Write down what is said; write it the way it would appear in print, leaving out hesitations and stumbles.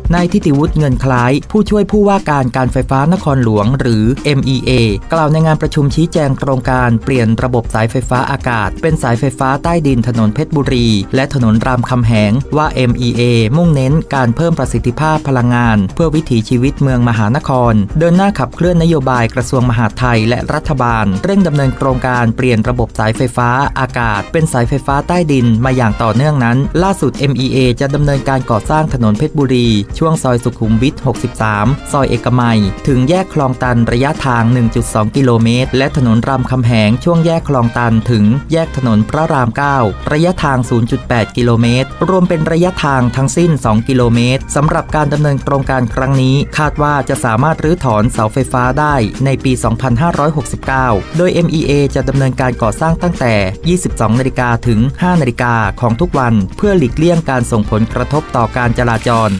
นายทิติวุฒิเงินคล้ายผู้ช่วยผู้ว่าการไฟฟ้านครหลวงหรือ MEA กล่าวในงานประชุมชี้แจงโครงการเปลี่ยนระบบสายไฟฟ้าอากาศเป็นสายไฟฟ้าใต้ดินถนนเพชรบุรีและถนนรามคำแหงว่า MEA มุ่งเน้นการเพิ่มประสิทธิภาพพลังงานเพื่อวิถีชีวิตเมืองมหานครเดินหน้าขับเคลื่อนนโยบายกระทรวงมหาดไทยและรัฐบาลเร่งดำเนินโครงการเปลี่ยนระบบสายไฟฟ้าอากาศเป็นสายไฟฟ้าใต้ดินมาอย่างต่อเนื่องนั้นล่าสุด MEA จะดำเนินการก่อสร้างถนนเพชรบุรีช่วงซอยสุขุมวิท 63 ซอยเอกมัยถึงแยกคลองตันระยะทาง 1.2 กิโลเมตรและถนนรามคำแหงช่วงแยกคลองตันถึงแยกถนนพระราม 9 ระยะทาง 0.8 กิโลเมตรรวมเป็นระยะทางทั้งสิ้น 2 กิโลเมตรสำหรับการดำเนินโครงการครั้งนี้คาดว่าจะสามารถรื้อถอนเสาไฟฟ้าได้ในปี 2569 โดย MEA จะดำเนินการก่อสร้างตั้งแต่ 22 นาฬิกาถึง 5 นาฬิกาของทุกวันเพื่อหลีกเลี่ยงการส่งผลกระทบต่อการจราจร